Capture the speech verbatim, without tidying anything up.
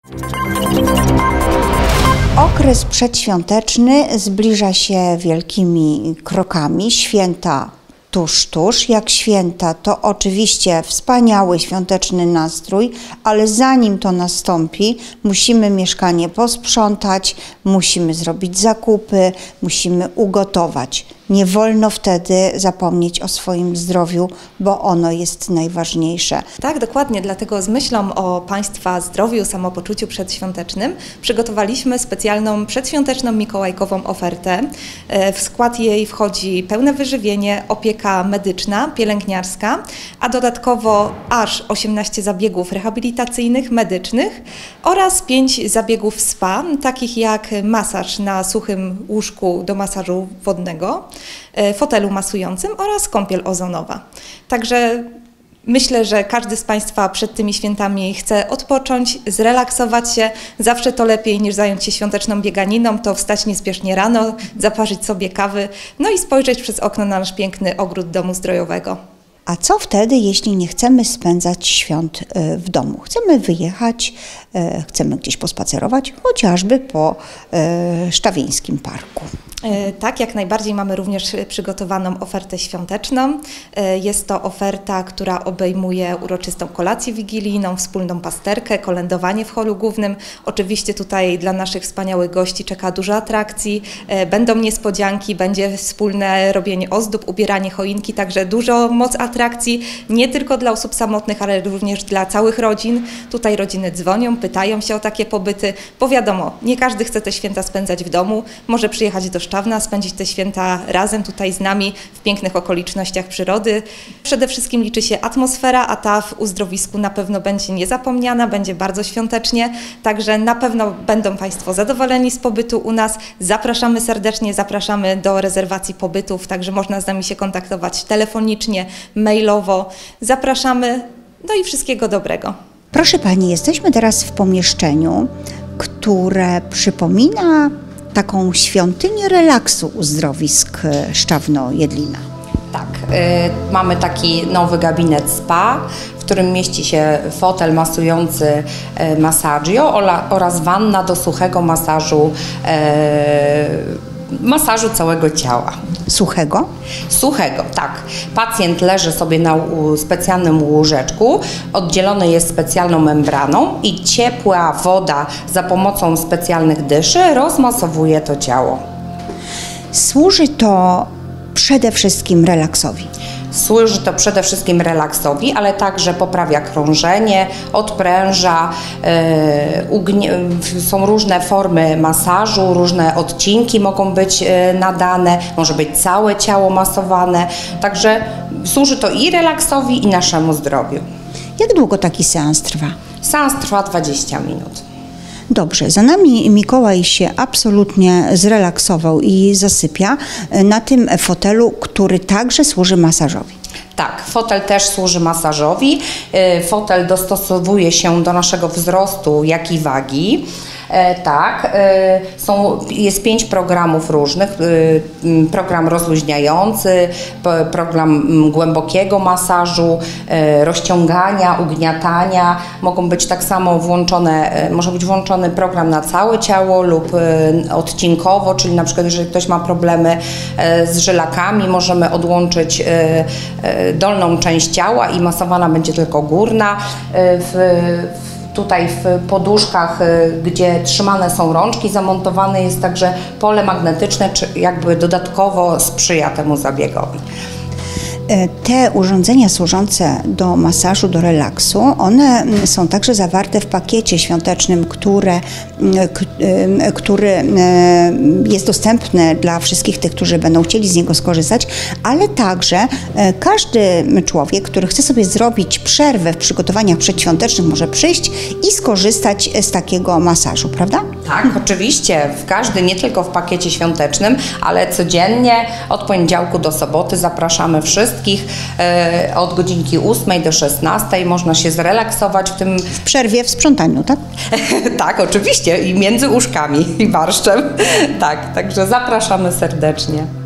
Okres przedświąteczny zbliża się wielkimi krokami. Święta tuż, tuż. Jak święta, to oczywiście wspaniały świąteczny nastrój, ale zanim to nastąpi, musimy mieszkanie posprzątać, musimy zrobić zakupy, musimy ugotować. Nie wolno wtedy zapomnieć o swoim zdrowiu, bo ono jest najważniejsze. Tak, dokładnie. Dlatego z myślą o Państwa zdrowiu, samopoczuciu przedświątecznym przygotowaliśmy specjalną przedświąteczną mikołajkową ofertę. W skład jej wchodzi pełne wyżywienie, opieka medyczna, pielęgniarska, a dodatkowo aż osiemnaście zabiegów rehabilitacyjnych, medycznych oraz pięć zabiegów spa, takich jak masaż na suchym łóżku do masażu wodnego, fotelu masującym oraz kąpiel ozonowa. Także myślę, że każdy z Państwa przed tymi świętami chce odpocząć, zrelaksować się. Zawsze to lepiej niż zająć się świąteczną bieganiną, to wstać niespiesznie rano, zaparzyć sobie kawy, no i spojrzeć przez okno na nasz piękny ogród domu zdrojowego. A co wtedy, jeśli nie chcemy spędzać świąt w domu? Chcemy wyjechać, chcemy gdzieś pospacerować, chociażby po Szczawieńskim Parku. Tak, jak najbardziej mamy również przygotowaną ofertę świąteczną. Jest to oferta, która obejmuje uroczystą kolację wigilijną, wspólną pasterkę, kolędowanie w holu głównym. Oczywiście tutaj dla naszych wspaniałych gości czeka dużo atrakcji, będą niespodzianki, będzie wspólne robienie ozdób, ubieranie choinki, także dużo moc atrakcji, nie tylko dla osób samotnych, ale również dla całych rodzin. Tutaj rodziny dzwonią, pytają się o takie pobyty, bo wiadomo, nie każdy chce te święta spędzać w domu, może przyjechać do Szczawna, spędzić te święta razem tutaj z nami w pięknych okolicznościach przyrody. Przede wszystkim liczy się atmosfera, a ta w uzdrowisku na pewno będzie niezapomniana, będzie bardzo świątecznie, także na pewno będą Państwo zadowoleni z pobytu u nas. Zapraszamy serdecznie, zapraszamy do rezerwacji pobytów, także można z nami się kontaktować telefonicznie, mailowo. Zapraszamy, no i wszystkiego dobrego. Proszę Pani, jesteśmy teraz w pomieszczeniu, które przypomina taką świątynię relaksu uzdrowisk Szczawno-Jedlina. Tak, y, mamy taki nowy gabinet spa, w którym mieści się fotel masujący y, Massaggio oraz wanna do suchego masażu, y, masażu całego ciała. Suchego? Suchego, tak. Pacjent leży sobie na specjalnym łóżeczku, oddzielony jest specjalną membraną i ciepła woda za pomocą specjalnych dyszy rozmasowuje to ciało. Służy to przede wszystkim relaksowi. Służy to przede wszystkim relaksowi, ale także poprawia krążenie, odpręża, yy, są różne formy masażu, różne odcinki mogą być yy, nadane, może być całe ciało masowane, także służy to i relaksowi, i naszemu zdrowiu. Jak długo taki seans trwa? Seans trwa dwadzieścia minut. Dobrze, za nami Mikołaj się absolutnie zrelaksował i zasypia na tym fotelu, który także służy masażowi. Tak, fotel też służy masażowi. Fotel dostosowuje się do naszego wzrostu, jak i wagi. Tak, są, jest pięć programów różnych, program rozluźniający, program głębokiego masażu, rozciągania, ugniatania, mogą być tak samo włączone, może być włączony program na całe ciało lub odcinkowo, czyli na przykład jeżeli ktoś ma problemy z żylakami, możemy odłączyć dolną część ciała i masowana będzie tylko górna. W, Tutaj w poduszkach, gdzie trzymane są rączki, zamontowane jest także pole magnetyczne, czy jakby dodatkowo sprzyja temu zabiegowi. Te urządzenia służące do masażu, do relaksu, one są także zawarte w pakiecie świątecznym, które, który jest dostępny dla wszystkich tych, którzy będą chcieli z niego skorzystać, ale także każdy człowiek, który chce sobie zrobić przerwę w przygotowaniach przedświątecznych, może przyjść i skorzystać z takiego masażu, prawda? Tak, oczywiście, w każdy, nie tylko w pakiecie świątecznym, ale codziennie od poniedziałku do soboty zapraszamy wszystkich. Od godzinki ósmej do szesnastej można się zrelaksować w tym... W przerwie w sprzątaniu, tak? Tak, oczywiście, i między łóżkami i barszczem. Tak, także zapraszamy serdecznie.